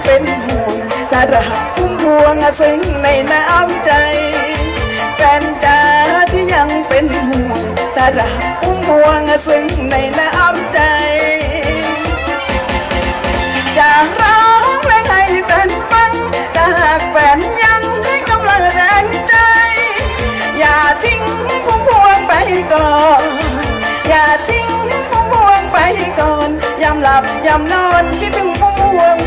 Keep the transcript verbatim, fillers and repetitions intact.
เป็นห่วงแต่รักพุ่มพวงซึ้งในน้ำใจแฟนจ๋าที่ยังเป็นห่วงแต่รักพุ่มพวงซึ้งในน้ำใจอยากร้องเพลงให้แฟนฟังแต่หากแฟนยังให้กำลังแรงใจอย่าทิ้งพุ่มพวงไปก่อนอย่าทิ้งพุ่มพวงไปก่อนยามหลับยามนอนคิดถึงพุ่มพวง